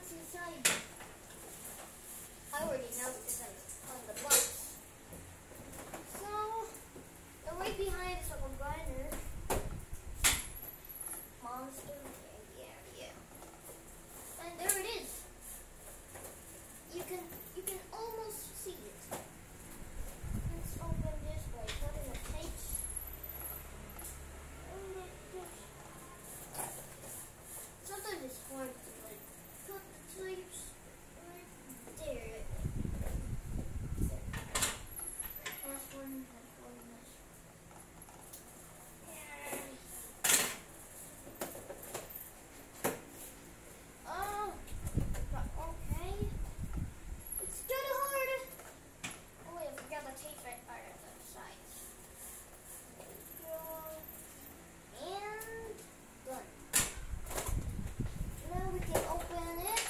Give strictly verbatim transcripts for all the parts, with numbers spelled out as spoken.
what's inside. I already know because I'm on the box. So, the right behind is like a grinder. Monster. Yeah, yeah, yeah. And there it is. You can you can almost see it. Let's open this by cutting the tapes. Sometimes it's hard to like cut the tapes right there. Last one, last one, last one. Oh, okay. It's too hard. Oh wait, I forgot the tape right part of the sides. There we go. And done. Now we can open it.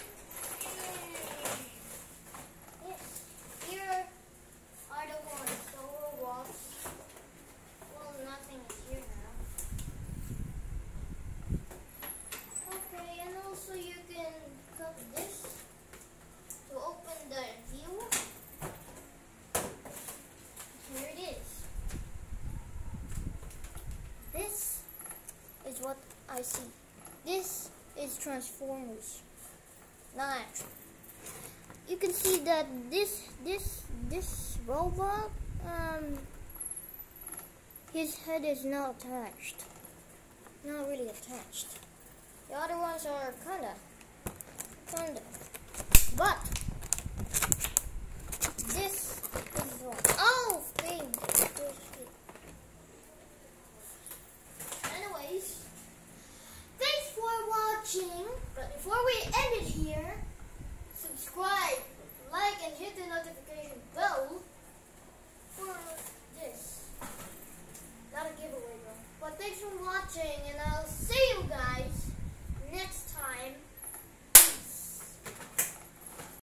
Yes. Here are the ones. So what? Well, nothing is here now. Okay, and also you can cut this to open the view. Here it is. This is what I see. This is Transformers. Not actually. You can see that this this this robot, um, his head is not attached. Not really attached. The other ones are kinda, kinda.